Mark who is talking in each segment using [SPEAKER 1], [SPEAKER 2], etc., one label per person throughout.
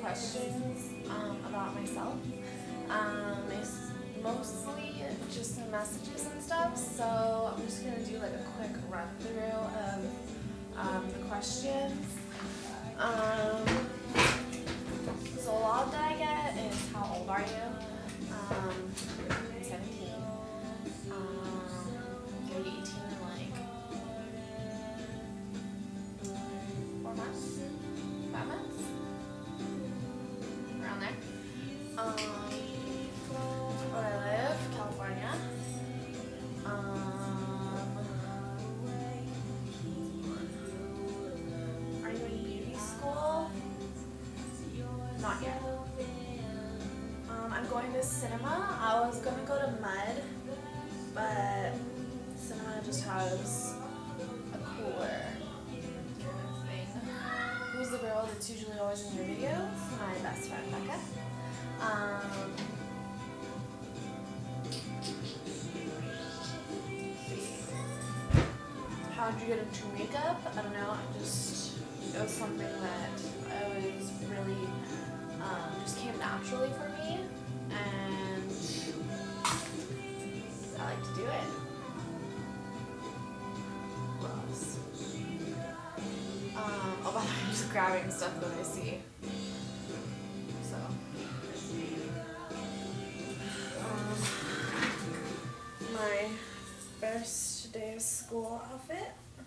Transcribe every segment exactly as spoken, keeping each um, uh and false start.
[SPEAKER 1] questions um, about myself. Um, it's mostly just some messages and stuff, so I'm just going to do like a quick run through of um, the questions. Um, so a lot that I get is, how old are you? Um, I'm seventeen. Um, I'm gonna be eighteen in like four months? Five months? Around there. Um, where I live, California. Um, are you in beauty school? Not yet. Um, I'm going to cinema. I was gonna go to Mud, but cinema just has a cooler kind of thing. Who's the girl that's usually always in your videos? My best friend, Becca. Um, how did you get into makeup? I don't know. I just, it was something that I was really, um, just came naturally for me, and I like to do it. What else? Um, oh, by the way, I'm just grabbing stuff that I see. So, um, my first day of school outfit.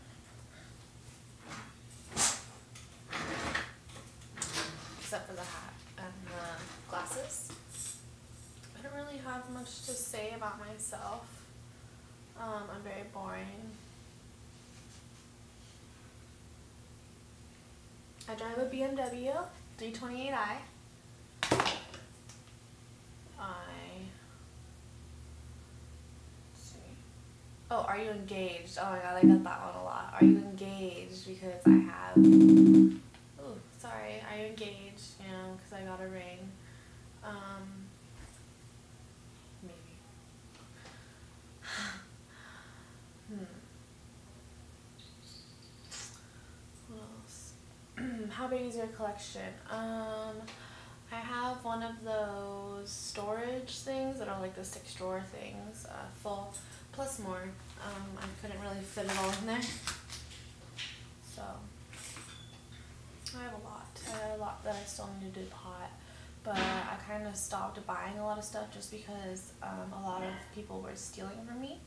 [SPEAKER 1] Except for the hat and the glasses. I don't really have much to say about myself. Um, I'm very boring. I drive a B M W three twenty-eight i. I, let's see. Oh, are you engaged? Oh my god, I get that one a lot. Are you engaged? Because I have, oh, sorry, are you engaged? You know, because I got a ring. Um, maybe. hmm. What else? How big is your collection? Um, I have one of those storage things that are like the six drawer things, uh, full, plus more. Um, I couldn't really fit it all in there. So, I have a lot. I have a lot that I still need to pot, but I kind of stopped buying a lot of stuff just because um, a lot of people were stealing from me.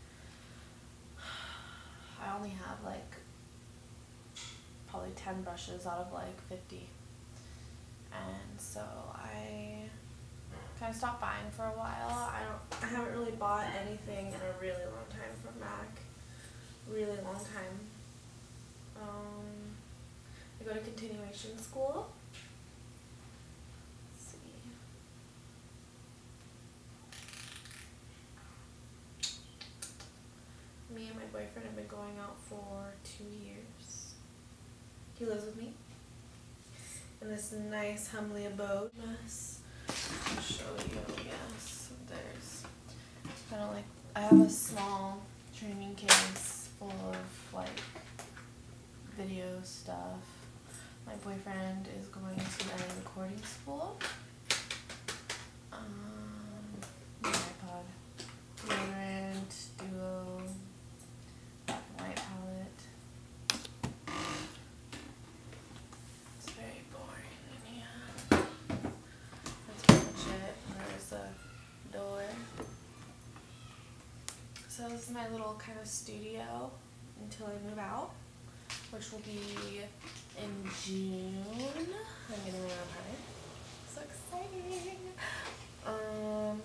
[SPEAKER 1] I only have like probably ten brushes out of like fifty, and so I kind of stopped buying for a while. I don't, I haven't really bought anything in a really long time from MAC, really long time. Um, I go to continuation school. Let's see. Me and my boyfriend have been going out for two years. He lives with me in this nice, homely abode. Yes. I'll show you, yes. There's kind of like, I have a small training case full of like video stuff. My boyfriend is going to a recording school. Um, my iPod, deodorant, duo, black and white palette. It's very boring in here. That's pretty much it. There's a door. So this is my little kind of studio until I move out, which will be in June. I'm getting my own apartment. So exciting. Um,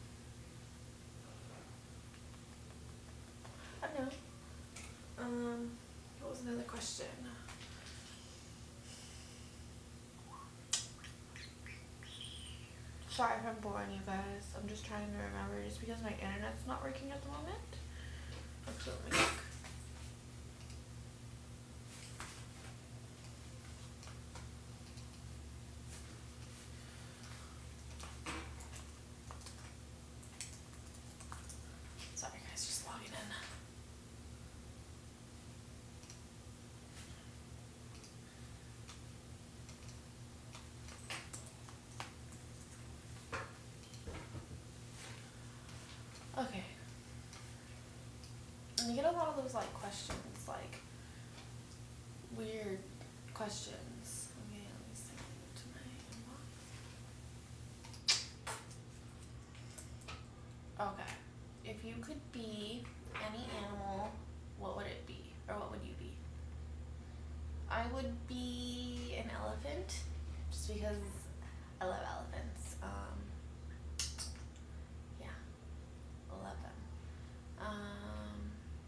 [SPEAKER 1] I don't know. Um, what was another question? Sorry if I'm boring you guys. I'm just trying to remember just because my internet's not working at the moment. Actually, let me look. Sorry guys, just logging in. Okay. And you get a lot of those like questions, like weird questions. Okay, let me send it to my inbox. Okay. If you could be any animal, what would it be? Or what would you be? I would be an elephant, just because I love elephants. Um, yeah, I love them. Um,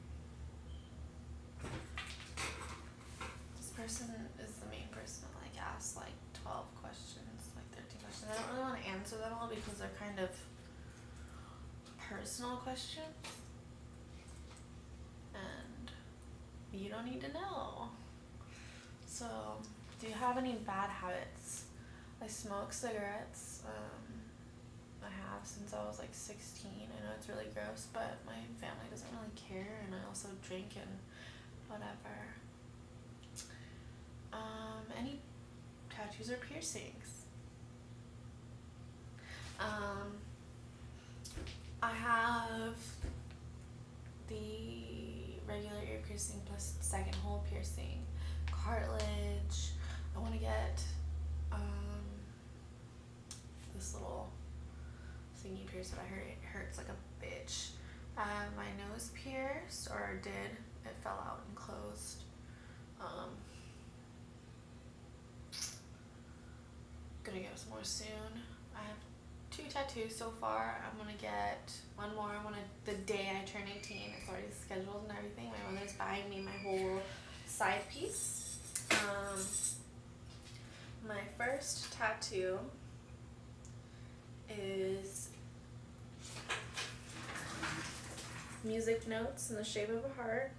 [SPEAKER 1] this person is the main person that like asks like twelve questions, like thirteen questions. I don't really want to answer them all because they're kind of personal questions, and you don't need to know. So, do you have any bad habits? I smoke cigarettes. Um, I have since I was like sixteen. I know it's really gross, but my family doesn't really care, and I also drink and whatever. Um, any tattoos or piercings? Um, I have the regular ear piercing plus second hole piercing, cartilage. I want to get um, this little thingy pierced, but I heard it hurts like a bitch. I have my nose pierced, or did. It fell out and closed. Um, gonna get some more soon. I have two tattoos so far. I'm gonna get one more. I want to, the day I turn eighteen. It's already scheduled and everything. My mother's buying me my whole side piece. Um, my first tattoo is music notes in the shape of a heart,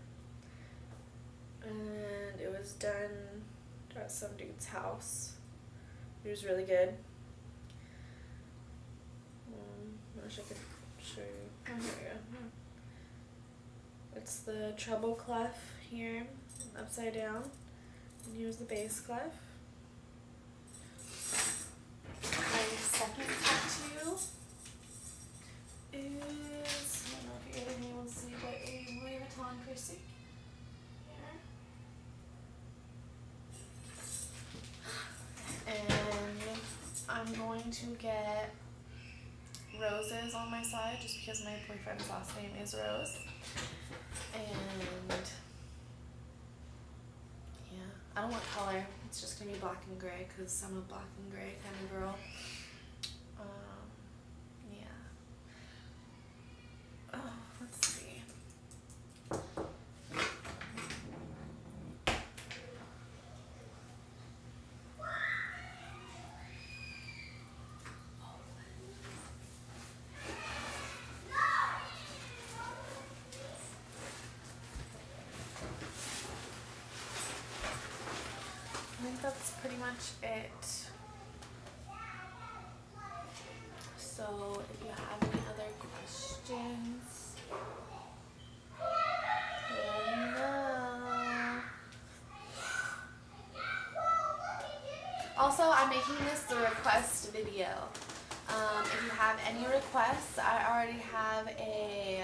[SPEAKER 1] and it was done at some dude's house. It was really good. Um, I wish I could show you. Oh, here we go. It's the treble clef here, upside down, and here's the bass clef. My second tattoo is, I don't know if you're going to be able to see, but a Louis Vuitton piercing here. And I'm going to get roses on my side just because my boyfriend's last name is Rose. And yeah, I don't want color. It's just gonna be black and gray because I'm a black and gray kind of girl. Um, yeah. Oh, let's see. I think that's pretty much it. So if you have any other questions, let me know. Also, I'm making this the request video. Um, if you have any requests, I already have a,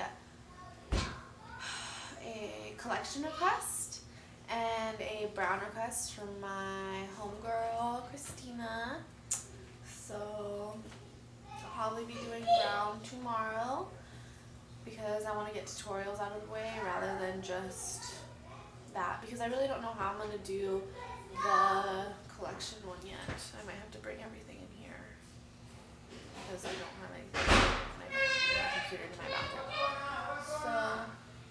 [SPEAKER 1] a collection request and a brown request from my homegirl, Christina. So I'll probably be doing brown tomorrow because I want to get tutorials out of the way rather than just that, because I really don't know how I'm going to do the collection one yet. I might have to bring everything in here because I don't have anything in my, in my computer in my bathroom. So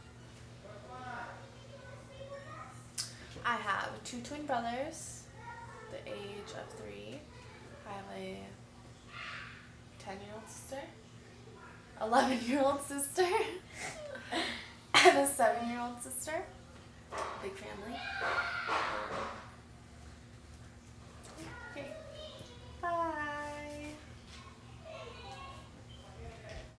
[SPEAKER 1] I have two twin brothers, the age of three. I have a ten-year-old sister, eleven-year-old sister, and a seven-year-old sister. Big family. Um, okay. Bye.